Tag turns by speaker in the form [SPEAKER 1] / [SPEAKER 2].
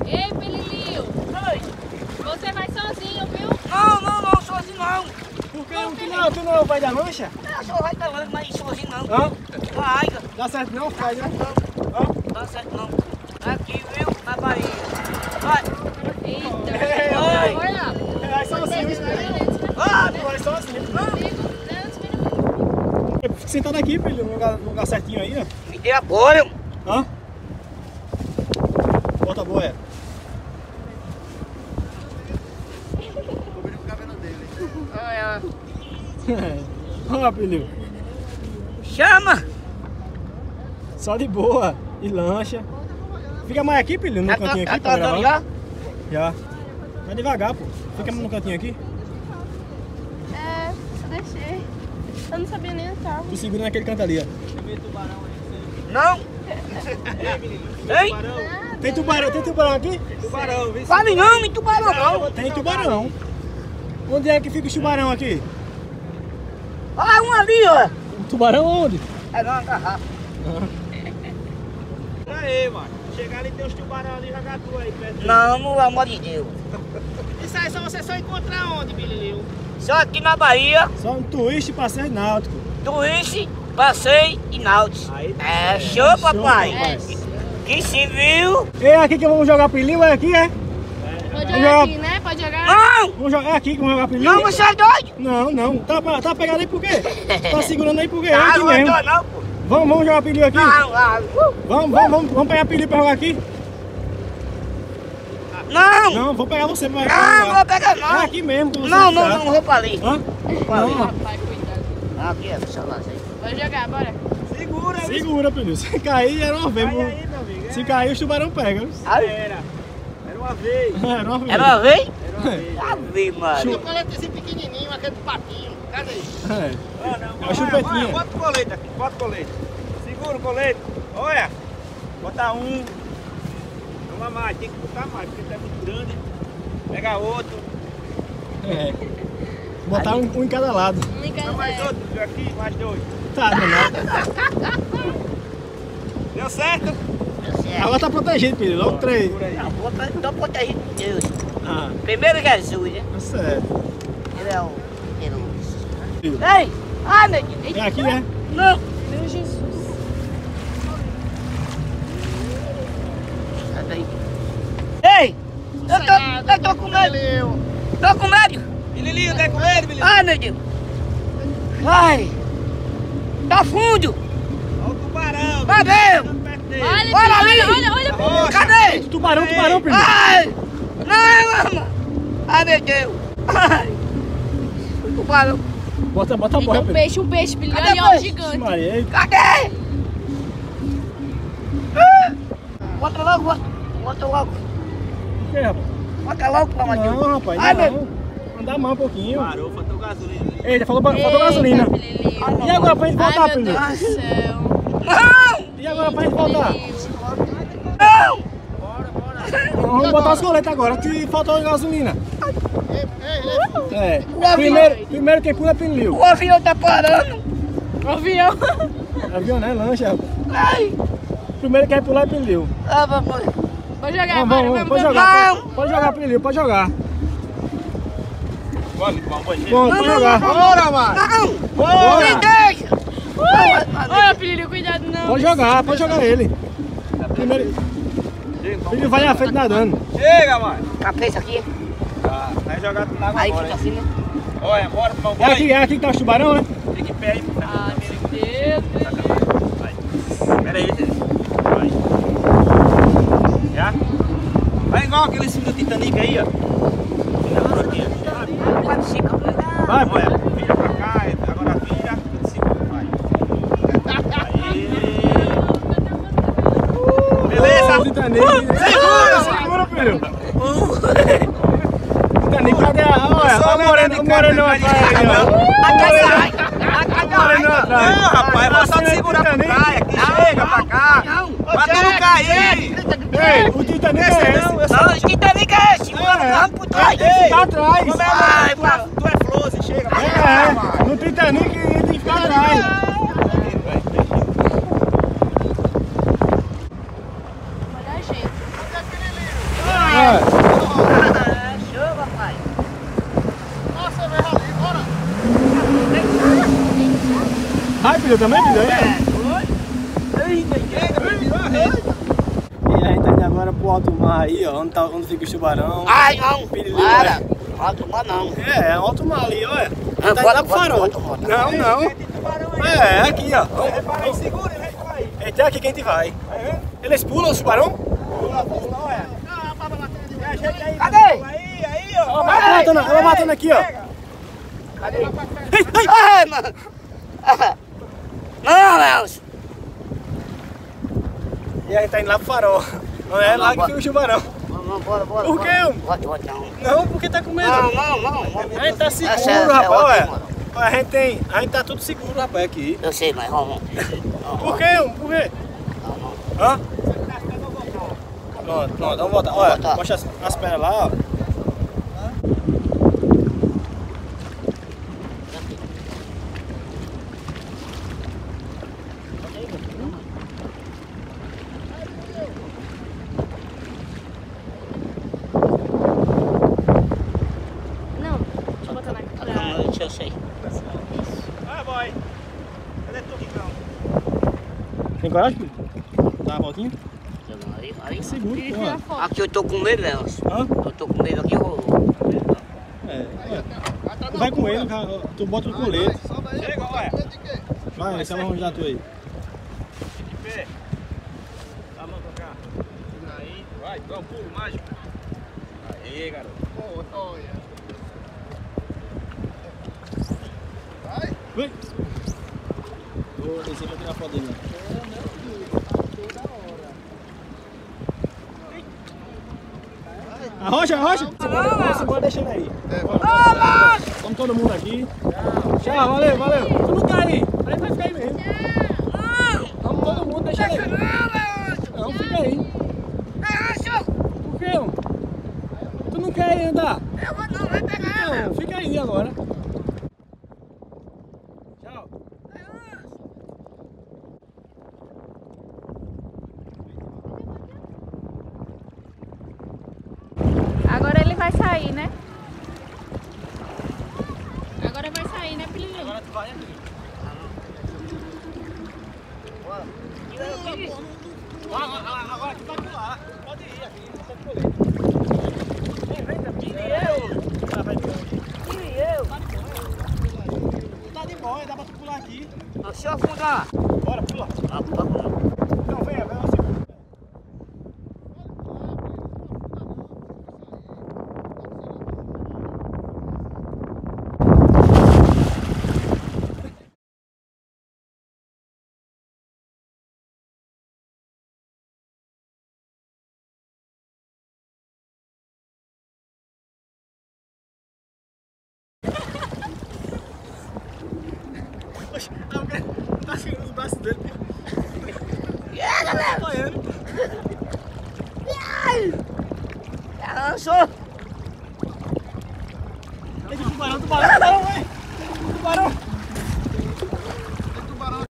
[SPEAKER 1] Ei, Pelilinho.
[SPEAKER 2] Oi.
[SPEAKER 1] Você vai sozinho, viu?
[SPEAKER 2] Não, sozinho não.
[SPEAKER 3] Por que tu não é o pai da lancha?
[SPEAKER 2] Eu sou o pai da lancha, mas sozinho não.
[SPEAKER 3] Hã?
[SPEAKER 2] Vai.
[SPEAKER 3] Dá certo não, pai, né?
[SPEAKER 2] Não dá certo não. Aqui, viu? Na Bahia. Vai.
[SPEAKER 1] Eita.
[SPEAKER 3] Oi.
[SPEAKER 1] Olha.
[SPEAKER 3] Vai sozinho,
[SPEAKER 2] Vai.
[SPEAKER 3] vai sozinho. Fica sentado aqui, filho, no lugar certinho aí, ó.
[SPEAKER 2] Me dê apoio.
[SPEAKER 3] Hã? Bota a boia.
[SPEAKER 1] Olha.
[SPEAKER 3] Ó, filho.
[SPEAKER 2] Chama.
[SPEAKER 3] Só de boa. E lancha. Fica mais aqui, filho, no cantinho aqui.
[SPEAKER 2] Tá andando já?
[SPEAKER 3] Já. Vai devagar, pô. Fica no cantinho aqui.
[SPEAKER 1] É, eu deixei. Eu não sabia nem entrar.
[SPEAKER 3] Tu segura naquele canto ali, ó.
[SPEAKER 2] Não. Ei?
[SPEAKER 3] Tem tubarão aqui?
[SPEAKER 4] Tubarão, viu?
[SPEAKER 2] Fale não, me tubarão não.
[SPEAKER 3] Tem tubarão. Onde é que fica o tubarão aqui?
[SPEAKER 2] Ah, um ali, ó.
[SPEAKER 3] O tubarão onde?
[SPEAKER 2] É não, garrafa.
[SPEAKER 4] Aí, mano. Chegar ali, tem uns tubarão ali, jogar tu aí perto.
[SPEAKER 2] Não, no amor de Deus.
[SPEAKER 4] Isso aí você só encontra onde, Bililio?
[SPEAKER 2] Só aqui na Bahia,
[SPEAKER 3] Só um twist passeio náutico.
[SPEAKER 2] turiste, passeio e náutico.
[SPEAKER 4] Aí,
[SPEAKER 2] É show, papai.
[SPEAKER 1] É.
[SPEAKER 2] Que se viu?
[SPEAKER 3] É aqui que vamos jogar pilinho, é aqui, é?
[SPEAKER 1] Pode jogar aqui, né? Pode jogar.
[SPEAKER 2] Não,
[SPEAKER 3] Vamos jogar, é aqui que vamos jogar pilinho?
[SPEAKER 2] não, você é doido.
[SPEAKER 3] Não. Tá pegado aí por quê? Tá segurando aí por quê? É
[SPEAKER 2] Ah,
[SPEAKER 3] aqui
[SPEAKER 2] não é
[SPEAKER 3] mesmo.
[SPEAKER 2] doido não, pô.
[SPEAKER 3] Vamos jogar pilinho aqui?
[SPEAKER 2] Não,
[SPEAKER 3] Vamos pegar pilinho pra jogar aqui?
[SPEAKER 2] não,
[SPEAKER 3] Não, vou pegar você pra
[SPEAKER 2] não,
[SPEAKER 3] jogar.
[SPEAKER 2] vou pegar
[SPEAKER 3] É
[SPEAKER 2] não.
[SPEAKER 3] aqui mesmo que você
[SPEAKER 2] Não,
[SPEAKER 3] tá.
[SPEAKER 2] vou pra ali.
[SPEAKER 3] Hã?
[SPEAKER 2] Vou pra ali.
[SPEAKER 1] Rapaz, cuidado.
[SPEAKER 2] Aqui é, deixa eu lá, aí.
[SPEAKER 1] Pode jogar, bora.
[SPEAKER 4] segura, viu?
[SPEAKER 3] Segura, pilinho. Se cair, era uma vez.
[SPEAKER 4] Vai aí, meu amigo.
[SPEAKER 3] Se cair, os tubarão pegam.
[SPEAKER 4] Era uma vez.
[SPEAKER 3] Era uma vez.
[SPEAKER 2] Era uma vez?
[SPEAKER 4] Era uma vez.
[SPEAKER 2] Ave, mano.
[SPEAKER 4] O colete esse pequenininho, aquele do patinho. Cadê?
[SPEAKER 3] É.
[SPEAKER 4] Não,
[SPEAKER 3] É a chupetinha.
[SPEAKER 4] Bota o colete aqui, bota o colete. Segura o colete. Olha. Bota um. Toma mais, tem que botar mais, porque tá muito grande. Pega outro.
[SPEAKER 3] É. Botar um em cada lado.
[SPEAKER 4] Toma mais outro, viu aqui, mais dois.
[SPEAKER 3] Tá, não.
[SPEAKER 4] Deu certo?
[SPEAKER 3] Agora tá protegido, filho. Logo 3.
[SPEAKER 4] Segura aí.
[SPEAKER 2] Não, tô protegido por Deus.
[SPEAKER 3] Ah,
[SPEAKER 2] Primeiro Jesus, né?
[SPEAKER 3] tá certo.
[SPEAKER 2] Ele é o Jesus.
[SPEAKER 3] Filho.
[SPEAKER 2] Ei! Ai, meu Deus!
[SPEAKER 3] É aqui, né?
[SPEAKER 2] Não!
[SPEAKER 1] Meu Jesus.
[SPEAKER 2] Ei! Eu tô com medo! Tô com medo!
[SPEAKER 4] Bililinho, tá com ele, Bililinho?
[SPEAKER 2] Ai, meu Deus! Ai! Tá fundo!
[SPEAKER 4] Olha o tubarão.
[SPEAKER 2] Vai ver!
[SPEAKER 4] Tá perto dele.
[SPEAKER 1] Olha,
[SPEAKER 2] Olha ali!
[SPEAKER 1] olha.
[SPEAKER 4] Rocha.
[SPEAKER 2] Cadê?
[SPEAKER 3] Tubarão, filho.
[SPEAKER 2] Ai! Não, mama! Ai, meu Deus! Ai! O tubarão!
[SPEAKER 3] Bota a boia,
[SPEAKER 1] Eita,
[SPEAKER 3] filho.
[SPEAKER 1] um peixe, Pelilinho.
[SPEAKER 2] Cadê
[SPEAKER 1] Ali,
[SPEAKER 2] o
[SPEAKER 1] ó,
[SPEAKER 2] peixe?
[SPEAKER 1] gigante.
[SPEAKER 3] Maria, aí.
[SPEAKER 2] Cadê? Bota logo! Bota logo!
[SPEAKER 3] O que, rapaz?
[SPEAKER 2] Bota logo, pamadinho!
[SPEAKER 3] Não, rapaz,
[SPEAKER 2] Ai,
[SPEAKER 3] não. Anda a mão um pouquinho.
[SPEAKER 4] Parou, faltou gasolina.
[SPEAKER 3] Eita, faltou gasolina.
[SPEAKER 1] Pelilinho.
[SPEAKER 3] E agora pra gente voltar,
[SPEAKER 1] Ai, meu
[SPEAKER 3] filho?
[SPEAKER 1] Deus do céu.
[SPEAKER 2] Não!
[SPEAKER 3] E agora pra gente voltar?
[SPEAKER 2] Não!
[SPEAKER 3] Vamos botar os coletes agora, que faltou gasolina. É.
[SPEAKER 2] O avião.
[SPEAKER 3] Primeiro quem pula é Pinil.
[SPEAKER 2] O avião tá parando!
[SPEAKER 1] O avião.
[SPEAKER 3] Avião, né? Lancha.
[SPEAKER 2] Ai!
[SPEAKER 3] Primeiro quem pular é Pinil.
[SPEAKER 2] Ah, papai!
[SPEAKER 1] Pode jogar,
[SPEAKER 3] Vamos, pode
[SPEAKER 1] vamos.
[SPEAKER 3] jogar.
[SPEAKER 2] Não.
[SPEAKER 3] Pode jogar, Pinil, pode jogar.
[SPEAKER 4] Vamos tomar um banho.
[SPEAKER 3] Bom, pode jogar.
[SPEAKER 4] Bora, mano.
[SPEAKER 2] Não!
[SPEAKER 3] Bora.
[SPEAKER 2] Me deixa!
[SPEAKER 1] Olha, Pelilinho, cuidado não.
[SPEAKER 3] Pode jogar ele. Primeiro, Pinil vai na frente nadando.
[SPEAKER 4] Chega, mano.
[SPEAKER 2] Cabeça aqui,
[SPEAKER 4] Tá, vai jogar tudo na água
[SPEAKER 2] aí
[SPEAKER 4] agora,
[SPEAKER 2] fica
[SPEAKER 4] hein?
[SPEAKER 2] assim, né?
[SPEAKER 4] Olha, bora tomar um
[SPEAKER 3] É aqui
[SPEAKER 4] banho.
[SPEAKER 3] que tá os tubarão, né?
[SPEAKER 4] Fica em pé aí.
[SPEAKER 1] Ah, meu Deus,
[SPEAKER 4] Vai. Pera aí, gente. Vai. Já? Vai igual aquele filme do Titanic aí, ó. Por aqui, ó.
[SPEAKER 2] Vai, fica.
[SPEAKER 3] Vai, pô.
[SPEAKER 4] Olha, vira pra cá, agora vira, segura, vai. Aí. Beleza?
[SPEAKER 3] Titanic. Segura, filho. Titanic, cadê a... Olha, o moreno atrás aí, ó.
[SPEAKER 2] Até sai!
[SPEAKER 3] O moreno atrás.
[SPEAKER 4] Não, rapaz, vou só te segurar pra praia aqui. Chega pra cá.
[SPEAKER 2] Não!
[SPEAKER 4] Pra tu não cair.
[SPEAKER 3] Ei, o Titanic é esse.
[SPEAKER 2] Não, esse Titanic é esse! Vamos por trás!
[SPEAKER 4] Ei,
[SPEAKER 3] Tá atrás.
[SPEAKER 4] como
[SPEAKER 2] Vai,
[SPEAKER 4] é, tu é flose, chega pra cá,
[SPEAKER 3] É,
[SPEAKER 4] vai.
[SPEAKER 3] no Titanic tem que ficar atrás.
[SPEAKER 1] olha a gente.
[SPEAKER 3] pilha também, pilha? E a gente tá indo agora pro alto mar aí, ó, onde fica o tubarão.
[SPEAKER 2] Ai, não.
[SPEAKER 3] Piriri,
[SPEAKER 2] Para. Alto mar não.
[SPEAKER 3] É alto mar ali, olha.
[SPEAKER 2] Ah,
[SPEAKER 3] Tá indo
[SPEAKER 2] bota,
[SPEAKER 3] lá pro farol.
[SPEAKER 2] bota, bota.
[SPEAKER 3] Não, não. É, aqui, ó. Eita, é aqui que a gente vai. Eles pulam os tubarão?
[SPEAKER 2] Cadê?
[SPEAKER 3] Ela vai matando aqui, ó.
[SPEAKER 2] Cadê? Ai, mano. Não, Nelson.
[SPEAKER 3] E a gente tá indo lá pro farol. Não é lá que fica o tubarão.
[SPEAKER 2] Não, bora.
[SPEAKER 3] Por quê?
[SPEAKER 2] Bota, não.
[SPEAKER 3] Não, porque tá com medo.
[SPEAKER 2] Não.
[SPEAKER 3] A gente tá seguro,
[SPEAKER 2] sério,
[SPEAKER 3] rapaz,
[SPEAKER 2] ótimo,
[SPEAKER 3] olha.
[SPEAKER 2] mano.
[SPEAKER 3] A gente tá tudo seguro, rapaz, aqui.
[SPEAKER 2] Eu sei, mas vamos.
[SPEAKER 3] Por quê? Por quê? Hã? Pronto, vamos voltar. Olha,
[SPEAKER 2] voltar.
[SPEAKER 3] mostra as pernas lá, ó.
[SPEAKER 1] Não, deixa eu botar na cara.
[SPEAKER 2] Eu sei.
[SPEAKER 4] Ah, boy. Cadê tu, Ricão?
[SPEAKER 3] Tem coragem, filho? Dá uma voltinha?
[SPEAKER 2] Aí.
[SPEAKER 3] Seguro,
[SPEAKER 1] Ele
[SPEAKER 3] pô.
[SPEAKER 1] tira a foto.
[SPEAKER 2] Aqui eu tô com medo, Nelson.
[SPEAKER 3] Hã?
[SPEAKER 2] Eu tô com medo aqui, eu...
[SPEAKER 3] É, olha. Tu vai com ele, cara, tu bota o colete.
[SPEAKER 4] Chega, olha.
[SPEAKER 3] Vai, esse é uma já tu aí.
[SPEAKER 4] De pé. Dá a mão pra cá. Aí, vai, dá um pulo mágico. Aí, garoto.
[SPEAKER 3] Vem. Vou descer pra tirar foto dele. Arrocha! Bora deixando aí. Vamos todo mundo aqui. Tchau, valeu. Tu não cai aí. A gente vai ficar aí mesmo. Vamos todo mundo, deixa aí. Não, fica aí. Por quê, mano? Tu não quer ir andar?
[SPEAKER 2] Não, vai pegar.
[SPEAKER 3] Não, fica aí agora. Tchau.
[SPEAKER 1] Agora ele vai sair, né? Agora vai sair, né, filhinho?
[SPEAKER 3] Agora tu vai aqui. Agora tu vai pular. Pode ir aqui, não tem problema. Tá de boa, dá pra tu pular aqui.
[SPEAKER 2] Se eu afundar.
[SPEAKER 3] Bora, pula. Não, venha você. Poxa, tá segurando os braços dele.
[SPEAKER 2] Galera.
[SPEAKER 3] Apanhando.
[SPEAKER 2] Lançou.
[SPEAKER 3] Tubarão.